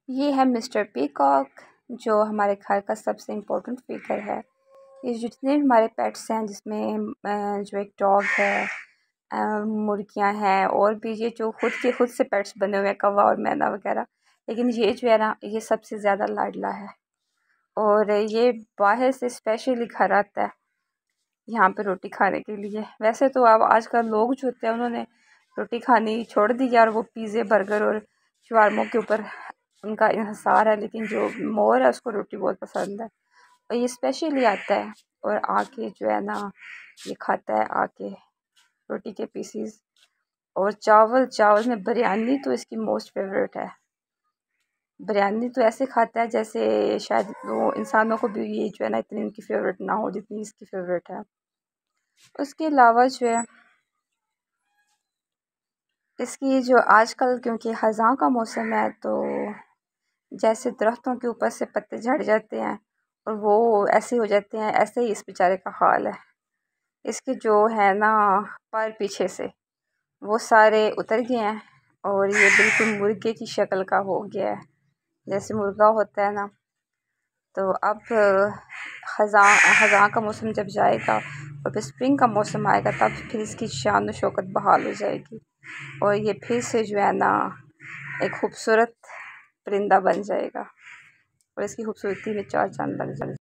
ये है mister peacock, जो हमारे घर का सबसे इम्पोर्टेंट फिगर है। ये जितने भी हमारे पेट्स हैं, जिसमें जो एक डॉग है, मुर्गियां हैं, और भी ये जो खुद से पेट्स बने हुए हैं, कौवा और मैना वगैरह। लेकिन ये जो है ना, ये सबसे ज़्यादा लाडला है और ये बाहर से स्पेशली घर आता है यहाँ पे रोटी खाने के लिए। वैसे तो अब आजकल लोग जो होते हैं, उन्होंने रोटी खानी छोड़ दी है और वो पिज़्ज़े, बर्गर और शवारमों के ऊपर उनका इंहसार है। लेकिन जो मोर है, उसको रोटी बहुत पसंद है और ये स्पेशली आता है और आके जो है ना, ये खाता है आके रोटी के पीसीस और चावल में बिरयानी तो इसकी मोस्ट फेवरेट है। बिरयानी तो ऐसे खाता है जैसे शायद वो इंसानों को भी ये जो है ना, इतनी उनकी फेवरेट ना हो जितनी इसकी फेवरेट है। उसके अलावा जो है, इसकी जो आजकल क्योंकि ख़ज़ां का मौसम है, तो जैसे दरख्तों के ऊपर से पत्ते झड़ जाते हैं और वो ऐसे हो जाते हैं, ऐसे ही इस बेचारे का हाल है। इसके जो है ना पैर पीछे से वो सारे उतर गए हैं और ये बिल्कुल मुर्गे की शक्ल का हो गया है, जैसे मुर्गा होता है ना। तो अब ख़ज़ां का मौसम जब जाएगा और फिर स्प्रिंग का मौसम आएगा, तब फिर इसकी शान व शौकत बहाल हो जाएगी और ये फिर से जो है ना, एक खूबसूरत परिंदा बन जाएगा और इसकी खूबसूरती में चार चांद लग जाएगा।